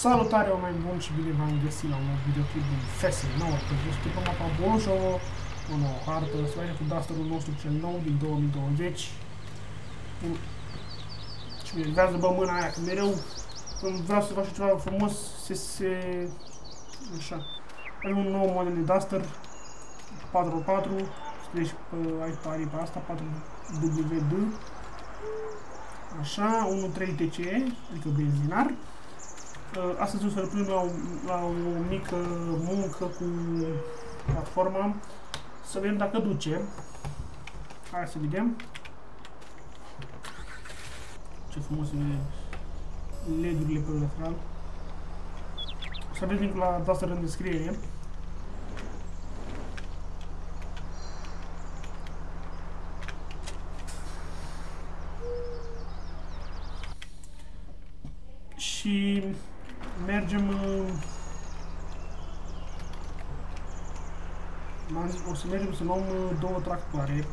Salutare, oameni buni, și bine v-am găsit la un nou videoclip din FS9. Este pe mapa Bolshoi, o nouă hartă, să vedem cu Dusterul nostru cel nou din 2020. Și mi vreau să bă mâna aia, că mereu când vreau să fac ceva frumos, așa. Avem un nou model de Duster, 4x4, scrie și aici pe aripa asta, 4WD. Așa, 1.3 TCE, adică benzinar. Astăzi o să răprim la o mică muncă cu platforma, să vedem dacă duce. Hai să vedem. Ce frumos e LED-urile pe lateral. O să aveți linkul la Duster în descriere. Și mergem, o să mergem să luăm două tractoare.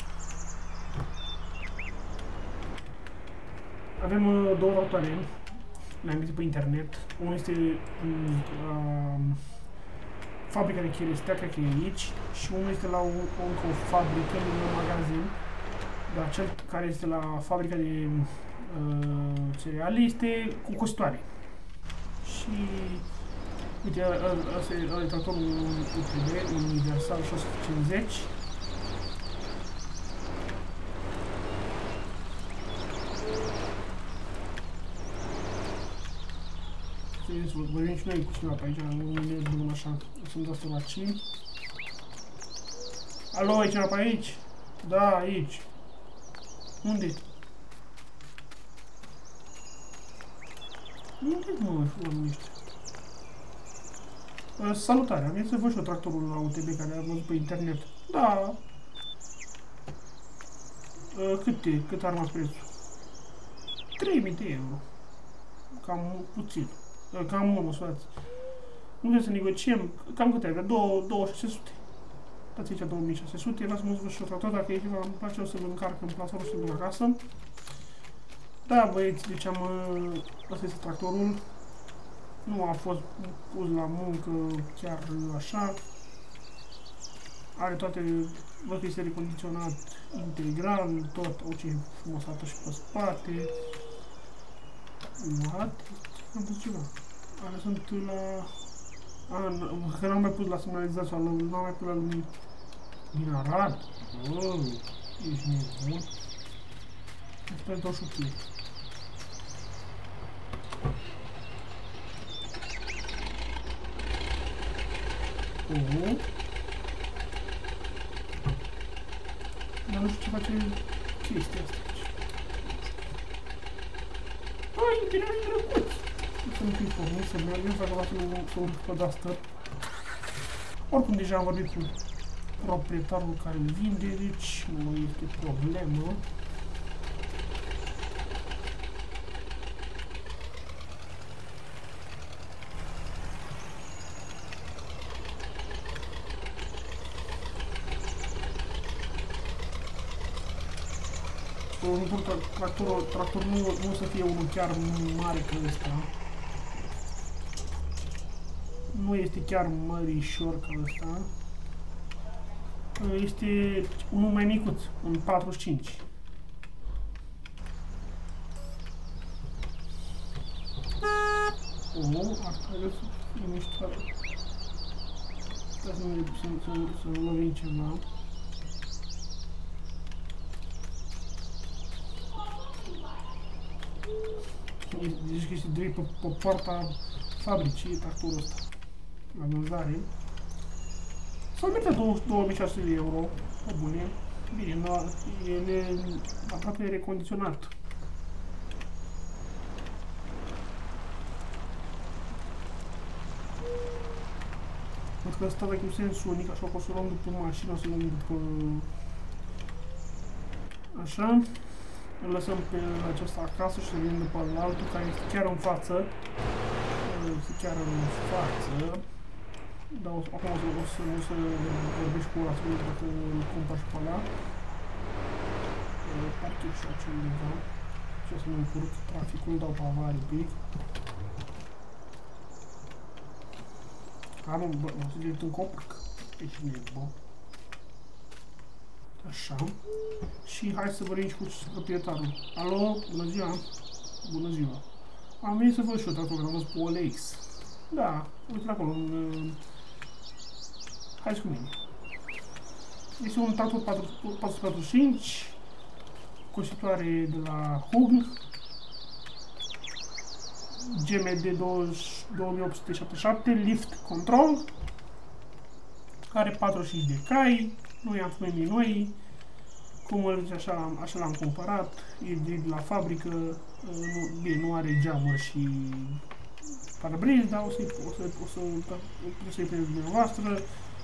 Avem două tractoare, le-am găsit pe internet. Unul este în fabrica de cherestea, cred că e aici, și unul este la o fabrică, în un magazin, dar cel care este la fabrica de cereale este cu costitoare. Și uite, ăsta e tractorul UTB, Universal 650. Vorbim și noi cu cineva pe aici, nu ne dăm așa, sunt asta la 5. Alo, e cineva pe aici? Da, aici. Unde? Unde mă, oamenii ăștia? Salutare, am venit să văd și eu tractorul la UTB care am văzut pe internet. Da. Cât a rămas prețul? 3000 de euro. Cam puțin. Cam mult, mă scuzați. Nu vrem să negociem. Cam câte avea? 2600. Dați aici 2600. Vreau să mă văd și eu tractor. Dacă e ceva îmi place, o să-l încarc în plasarul și să-l duc acasă. Da, băieți, deci ăsta este tractorul. Nu a fost pus la muncă chiar așa. Are toate, văd că este recondiționat integral, tot, ce frumosată și pe spate. What? Am pus ceva. Alea sunt la... că n-am mai pus la semnalizat sau n-am mai pus la lumini. Din Arad? Wow, ești nebun. Asta e 28 lei. Dar nu știu ce face chestia asta aici. Ai, interiorul e drăguț! Să nu fii pornit, să mergem, să acolo să urc pe Duster. Oricum deja am vorbit cu proprietarul care îl vinde, deci nu este problemă. Tractorul nu o să fie unul chiar mare ca ăsta. Nu este chiar mărișor ca ăsta. Este unul mai micuț, un 45. Ar trebui să fie mișcare. Stai să nu lovim ceva. Zici că este direct pe poarta fabricii tractorul ăsta, la vânzare. S-au meritat 2600 de euro, pe bune. Bine, el e aproape recondiționat. Văd că ăsta cu sens unic, așa că o să luăm după mașină, o să luăm după... Așa. Îl lăsăm pe acesta acasă și să venim după altul, care este chiar în față. Este chiar în față. Dar acum o să vorbești cu ăla, să vedem dacă îl cumpăr și pe ăla. Parchet și acel undeva. Și o să mă încurc traficul, dau pe avarii pic. nu, bă, o să direct în copac. Deci nu e, bă. Așa. Și hai să vorbim și cu proprietarul. Alo, bună ziua. Bună ziua. Am venit să văd și eu tractorul, am văzut pe OLX. Da, uite acolo, hai cu mine. Este un tractor 445, constituare de la Hugn, GMD 2877, lift control, are 45 de cai, nu i-am făcut nimic noi, cum îl zice, așa l-am cumpărat, e de la fabrică, bine, nu are geamuri și parabriz, dar o să-i prinde dumneavoastră.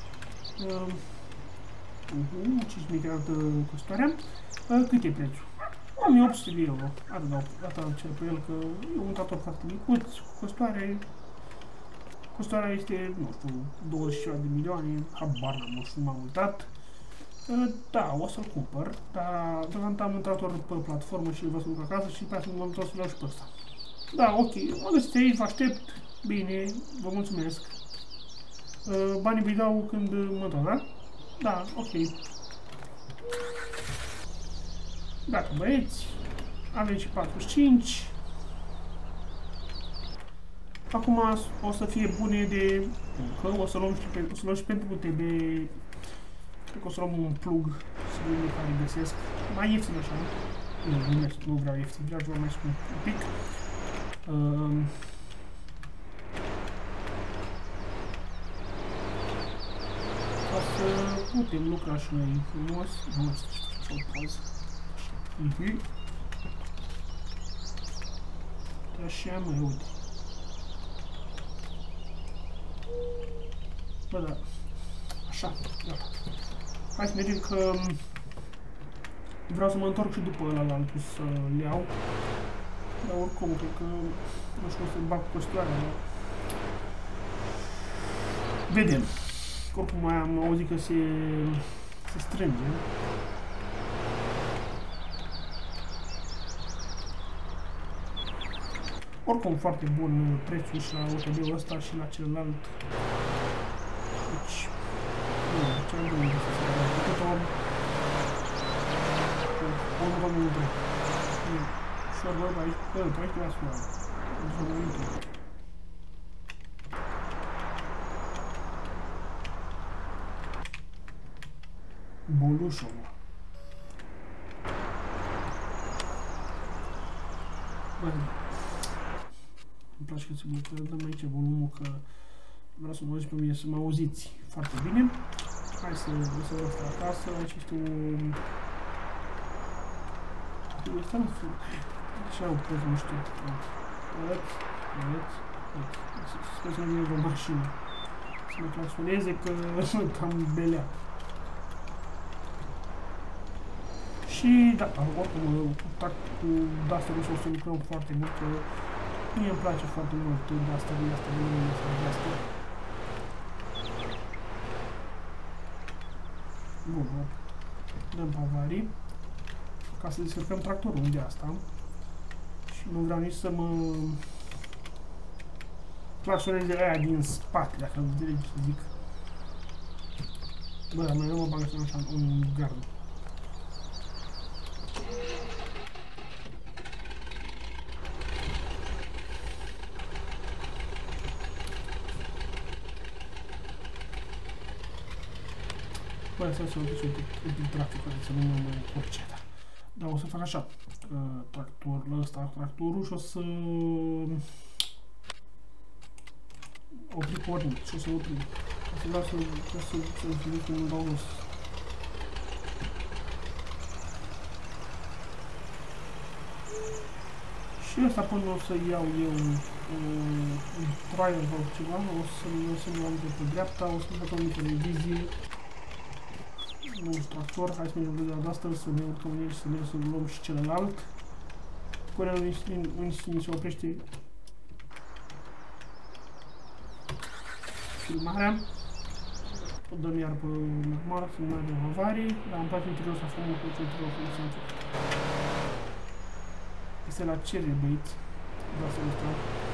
5.000 de altă costarea. Cât e prețul? 1800 de euro. Atât cer pe el, că e un tractor foarte micuț. Costarea este, nu știu, 20 de milioane, habar n-am, nu m-am uitat. Da, o să-l cumpăr, dar deocamdată am un tractor pe platformă și îl vă să duc acasă și pe aceea m-am întors să-l iau și pe ăsta. Da, ok, mă găsiți aici, vă aștept. Bine, vă mulțumesc. Banii vi dau când mă întorc, da? Da, ok. Gata, băieți. Avem și 45. Acum o să fie bune de muncă. O să luăm și pentru UTB. Cred că o să luăm un plug să vedem care găsesc. Mai ieftin așa. Nu vreau ieftin, vreau ceva mai scump un pic. Ca să putem lucra și noi frumos. Nu știu ce poză. Așa, mă, uite. Bă, da. Așa, gata. Hai să mergem că vreau să mă întorc și după ăla la altul să-l iau. Dar oricum, cred că nu știu cum să-mi bag cu costoarea. Vedem. Oricum mai am auzit că se strânge. Oricum foarte bun prețul și la UTB-ul ăsta și la celălalt. Deci, nu, ce-am gândit să se dea cât ori. Ori nu vă ușor vorba aici, bă, aici nu las foară. Deci vă mă Bolușov. Bă, îmi place că dăm aici volumul, că vreau să mă auziți pe mine, să mă auziți foarte bine. Hai să vă asta acasă, aici este un... Asta nu știu, așa o preză, nu știu. Sper să nu vină o mașină. Să mă claxoneze, că cam belea. Și da, oricum, cu Duster o să lucrăm foarte mult, că mie îmi place foarte mult Duster, asta. Bun, dăm pe avarii, ca să descărcăm tractorul unde asta. Și nu vreau nici să mă claxoneze aia din spate, dacă înțelegi ce zic. Bă, dar mai nu mă bagă așa un gard. Bă, să se duce un trafic, să nu mă încurce, dar o să fac așa, tractorul ăsta, tractorul și o să opri pornit și o să opri, o să lasă să fiu cu un dau jos. Și ăsta până o să iau eu un trailer sau ceva, o să-mi iau de pe dreapta, o să-mi fac o mică revizie. Un tractor, hai să mergem de la asta, să ne urcăm în el și să luăm și celălalt. Până unde se oprește filmarea. O dăm iar pe normal, să nu mai avem avarii, dar îmi place interiorul ăsta frumos, cu interiorul frumos. Este la cerere, băieți. Da, să-l